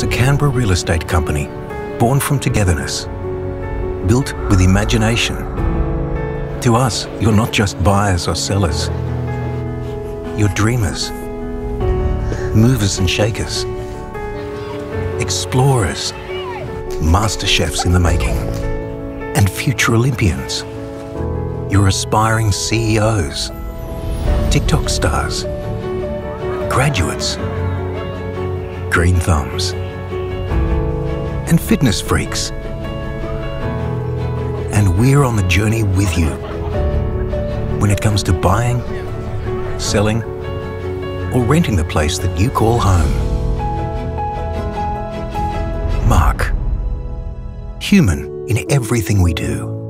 is a Canberra real estate company born from togetherness, built with imagination. To us, you're not just buyers or sellers. You're dreamers, movers and shakers, explorers, master chefs in the making, and future Olympians. You're aspiring CEOs, TikTok stars, graduates, green thumbs, and fitness freaks. And we're on the journey with you when it comes to buying, selling, or renting the place that you call home. MARQ. Human in everything we do.